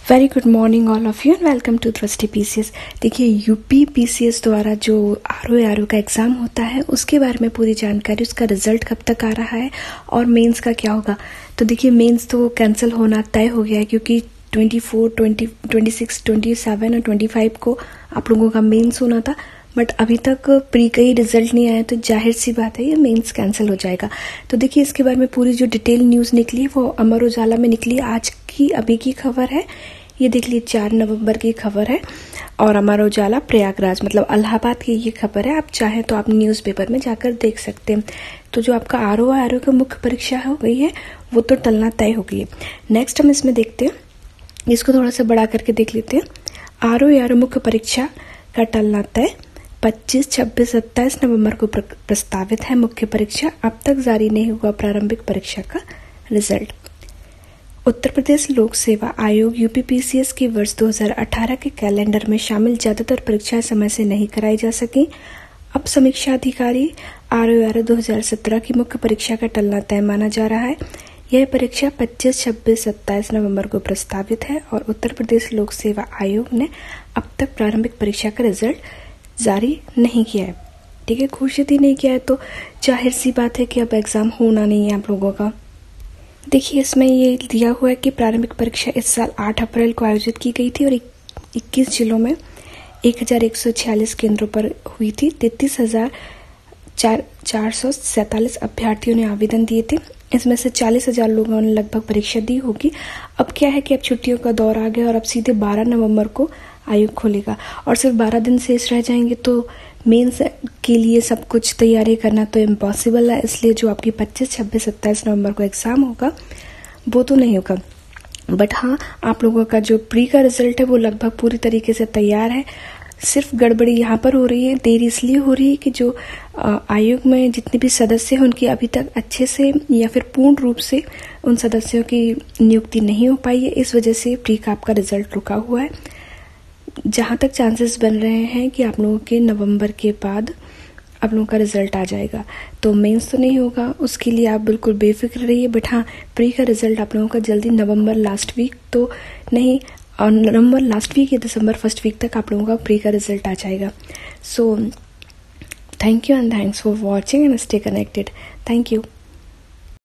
Very good morning all of you and welcome to Drishti PCS. देखिए UP PCS द्वारा जो RO का exam होता है उसके बारे में पूरी जानकारी, उसका रिजल्ट कब तक आ रहा है और मेंस का क्या होगा। तो देखिए मेंस तो कैंसिल होना तय हो गया है क्योंकि 24, 20, 26, 27 और 25 को आप लोगों का मेंस होना था, बट अभी तक प्री का ही रिजल्ट नहीं आया, तो जाहिर सी बात है ये मेंस कैंसिल हो जाएगा। तो देखिए इसके बारे में पूरी जो डिटेल न्यूज़ निकली वो अमर उजाला में निकली, आज की अभी की खबर है। ये देख लीजिए 4 नवंबर की खबर है और अमर उजाला प्रयागराज मतलब इलाहाबाद की ये खबर है। आप चाहें तो आप न्यूज़पेपर में जाकर देख सकते हैं। तो जो आपका आरओ का मुख्य परीक्षा हो गई है वो तो टलना तय हो गई है। नेक्स्ट हम इसमें देखते हैं, इसको थोड़ा सा बड़ा करके देख लेते हैं। आरओ मुख्य परीक्षा का टलना तय 25, 26, 27 नवंबर को प्रस्तावित है मुख्य परीक्षा। अब तक जारी नहीं हुआ प्रारंभिक परीक्षा का रिजल्ट। उत्तर प्रदेश लोक सेवा आयोग यूपी पीसीएस की वर्ष 2018 के कैलेंडर में शामिल ज्यादातर परीक्षाएं समय से नहीं कराई जा सकी। अब समीक्षा अधिकारी आरओ 2017 की मुख्य परीक्षा का टलना तय माना जा रहा है। यह परीक्षा 25, 26, 27 नवंबर को प्रस्तावित है और उत्तर प्रदेश लोक सेवा आयोग ने अब तक प्रारंभिक परीक्षा का रिजल्ट जारी नहीं किया है। ठीक है, घोषित ही नहीं किया है, तो जाहिर सी बात है कि अब एग्जाम होना नहीं है आप लोगों का। देखिए इसमें ये दिया हुआ है कि प्रारंभिक परीक्षा इस साल 8 अप्रैल को आयोजित की गई थी और 21 जिलों में 1146 केंद्रों पर हुई थी। 33,447 अभ्यर्थियों ने आवेदन दिए थे। इसमें से 40,000 लोगों ने लगभग परीक्षा दी होगी। अब क्या है कि अब छुट्टियों का दौर आ गया और अब सीधे 12 नवंबर को आयोग खोलेगा और सिर्फ 12 दिन शेष रह जाएंगे, तो मेंस के लिए सब कुछ तैयारी करना तो इम्पॉसिबल है। इसलिए जो आपकी 25, 26, 27 नवंबर को एग्जाम होगा वो तो नहीं होगा, बट हाँ आप लोगों का जो प्री का रिजल्ट है वो लगभग पूरी तरीके से तैयार है। सिर्फ गड़बड़ी यहाँ पर हो रही है, देरी इसलिए हो रही है कि जो आयोग में जितने भी सदस्य हैं उनकी अभी तक अच्छे से या फिर पूर्ण रूप से उन सदस्यों की नियुक्ति नहीं हो पाई है। इस वजह से प्री का आपका रिजल्ट रुका हुआ है। जहाँ तक चांसेस बन रहे हैं कि आप लोगों के नवंबर के बाद आप लोगों का रिजल्ट आ जाएगा, तो मेंस तो नहीं होगा, उसके लिए आप बिल्कुल बेफिक्र रहिए। बट हाँ प्री का रिजल्ट आप लोगों का जल्दी नवंबर लास्ट वीक तो नहीं, और नवंबर लास्ट वीक या दिसंबर फर्स्ट वीक तक आप लोगों का प्री का रिजल्ट आ जाएगा। So thank you and thanks for watching and stay connected. Thank you.